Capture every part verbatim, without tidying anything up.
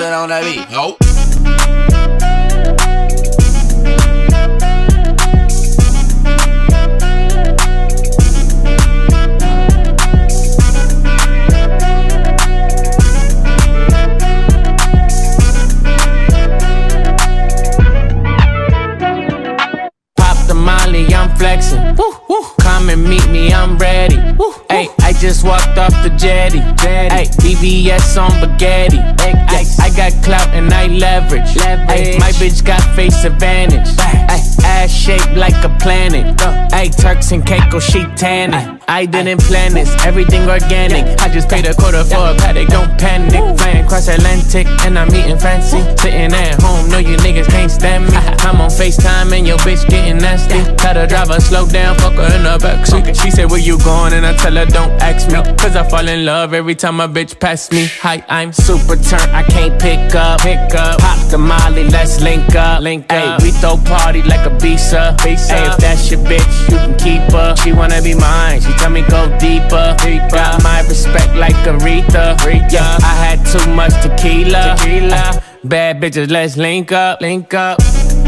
put on that beat. Oh. I'm flexing. Woo, woo. Come and meet me, I'm ready. Hey, I just walked off the jetty. Hey, B B S on spaghetti. Ay, I got clout and I leverage. Ay, my bitch got face advantage. Ay, ass shaped like a planet. Ay, Turks and Caicos, she tanning. I didn't plan this, everything organic. I just paid a quarter for a paddock, don't panic. Flying cross Atlantic and I'm eating fancy. Sitting at home, know you niggas can't stand me. I'm on FaceTime and your bitch getting nasty. Tell the driver slow down, fuck her in the backseat. She said where you going and I tell her don't ask me. Cause I fall in love every time a bitch pass me. Hi, I'm super turned, I can't pick up. Pick up, pop the molly, let's link up. Link up, we throw party like a visa. Hey, if that's your bitch, you can keep her. She wanna be mine, she tell me go deeper. Got my respect like Aretha. Yeah, I had too much tequila. tequila. Bad bitches, let's link up. Link up.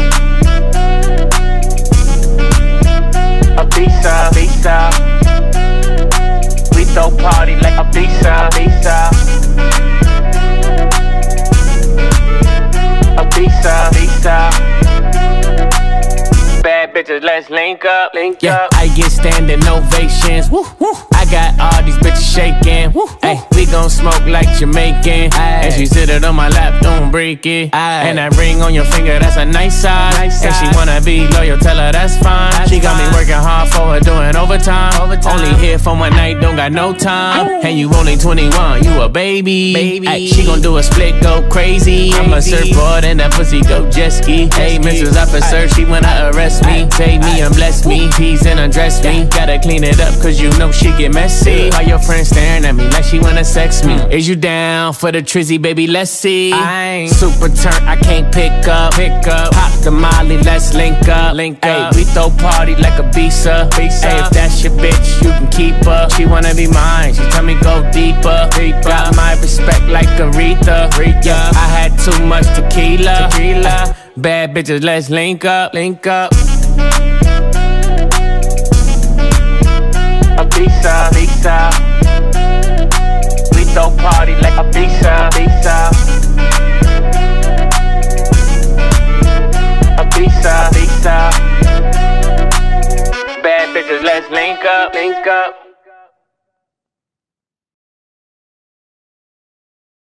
A visa, visa. We throw party like a visa, visa. A visa, visa. Bad bitches, let's link up, link yeah, up. I get standing ovations. Woo, woo. I got all these bitches shaking. Hey, we gon' smoke like Jamaican. Aye. And she sit it on my lap, don't break it. Aye. And that ring on your finger, that's a nice size. Nice and size. She wanna be loyal, tell her that's fine. That's she got fine. Me working hard for her, doing overtime. overtime. Only here for one night, don't got no time. Ooh. And you only twenty-one, you a baby. baby. Ay, she gon' do a split, go crazy. crazy. I'm a surfboard and that pussy go jet ski. Hey, Missus Officer, Ay. She wanna arrest me. Ay. Save me and bless me, tease and undress me. Gotta clean it up cause you know she get messy. All your friends staring at me like she wanna sex me. Is you down for the trizzy, baby? Let's see. I ain't super turned, I can't pick up. Pick up, pop the molly, let's link up. Link up, we throw party like a visa. visa. Hey, if that's your bitch, you can keep her. She wanna be mine, she tell me go deeper. deeper. Got my respect like Aretha. Yeah, I had too much tequila. tequila. Bad bitches, let's link up. Link up. A visa, visa.